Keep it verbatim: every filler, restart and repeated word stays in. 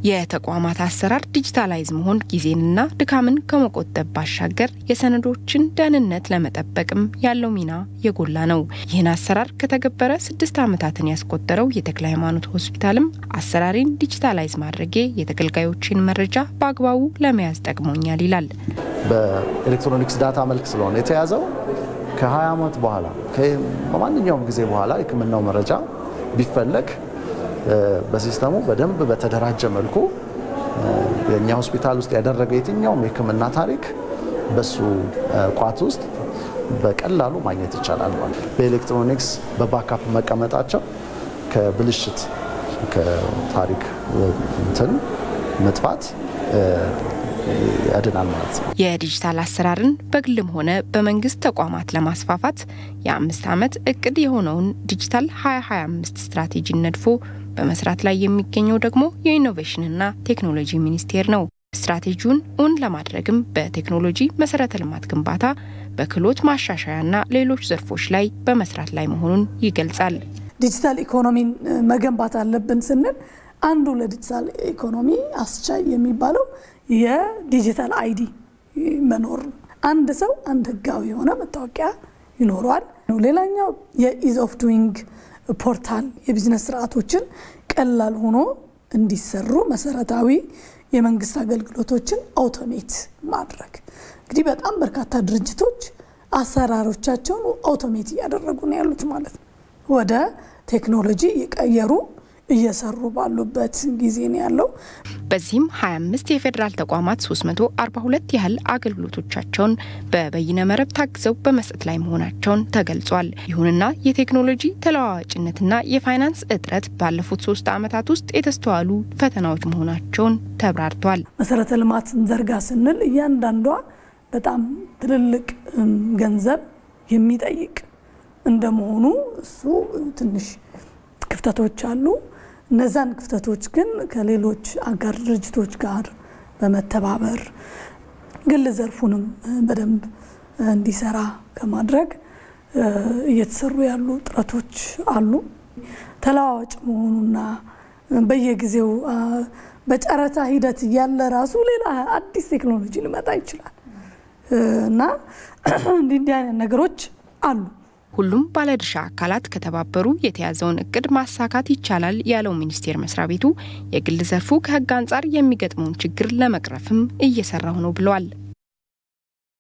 የተቋማት አሰራር ዲጂታላይዝ መሆን ጊዜንና ድካምን ከመቆጠብ ባሻገር የሰነዶችን ደህንነት ለመጠበቅም ያለው ሚና የጎላ ነው። ይህን አሰራር ከተገበረ ስድስት ዓመታትን ያስቆጠረው የተክለ ሃይማኖት ሆስፒታልም አሰራሪን ዲጂታላይዝ ማድረጌ የተገልጋዮችን መረጃ በአግባቡ ለመያዝ ጠቅሞኛል ይላል። በኤሌክትሮኒክስ ዳታ መልክ ስለሆነ የተያዘው ከ20 ዓመት በኋላ ከማንኛውም ጊዜ በኋላ የሕክምናው መረጃ ቢፈለግ በሲስተሙ በደንብ በተደራጀ መልኩ የኛ ሆስፒታል ውስጥ ያደረገው የትኛውም የሕክምና ታሪክ በሱ ቋት ውስጥ በቀላሉ ማግኘት ይቻላል ማለት ነው። በኤሌክትሮኒክስ በባካፕ መቀመጣቸው ከብልሽት ከታሪክ እንትን መጥፋት ያድናል ማለት ነው። የዲጂታል አሰራርን በግልም ሆነ በመንግስት ተቋማት ለማስፋፋት የአምስት ዓመት እቅድ የሆነውን ዲጂታል ሃያ ሃያ አምስት ስትራቴጂ ነድፎ በመስራት ላይ የሚገኘው ደግሞ የኢኖቬሽንና ቴክኖሎጂ ሚኒስቴር ነው። ስትራቴጂውን ኡን ለማድረግም በቴክኖሎጂ መሰረተ ልማት ግንባታ በክህሎት ማሻሻያና ሌሎች ዘርፎች ላይ በመስራት ላይ መሆኑን ይገልጻል። ዲጂታል ኢኮኖሚን መገንባት አለብን ስንል አንዱ ለዲጂታል ኢኮኖሚ አስቻይ የሚባለው የዲጂታል አይዲ መኖር አንድ ሰው አንድ ህጋዊ የሆነ መታወቂያ ይኖራል። ሌላኛው የኢዝ ኦፍ ዱይንግ ፖርታል የቢዝነስ ስርዓቶችን ቀላል ሆኖ እንዲሰሩ መሰረታዊ የመንግስት አገልግሎቶችን አውቶሜት ማድረግ። እንግዲህ በጣም በርካታ ድርጅቶች አሰራሮቻቸውን አውቶሜት ያደረጉ ነው ያሉት ማለት ነው። ወደ ቴክኖሎጂ የቀየሩ እየሰሩ ባሉበት ጊዜ ነው ያለው። በዚህም ሃያ አምስት የፌደራል ተቋማት ሶስት መቶ አርባ ሁለት ያህል አገልግሎቶቻቸውን በበይነ መረብ ታግዘው በመስጠት ላይ መሆናቸውን ተገልጿል። ይሁንና የቴክኖሎጂ ተለዋዋጭነትና የፋይናንስ እጥረት ባለፉት ሶስት ዓመታት ውስጥ የተስተዋሉ ፈተናዎች መሆናቸውን ተብራርቷል። መሰረተ ልማት ዘርጋ ስንል እያንዳንዷ በጣም ትልልቅ ገንዘብ የሚጠይቅ እንደመሆኑ እሱ ትንሽ ክፍተቶች አሉ። እነዛን ክፍተቶች ግን ከሌሎች አጋር ድርጅቶች ጋር በመተባበር ግል ዘርፉንም በደንብ እንዲሰራ ከማድረግ እየተሰሩ ያሉ ጥረቶች አሉ። ተለዋዋጭ መሆኑና በየጊዜው በጨረታ ሂደት ያለ ራሱ ሌላ አዲስ ቴክኖሎጂ ሊመጣ ይችላል እና እንዲህ አይነት ነገሮች አሉ። ሁሉም ባለድርሻ አካላት ከተባበሩ የተያዘውን እቅድ ማሳካት ይቻላል ያለው ሚኒስቴር መስሪያ ቤቱ የግል ዘርፉ ከህግ አንፃር የሚገጥመውን ችግር ለመቅረፍም እየሰራው ነው ብለዋል።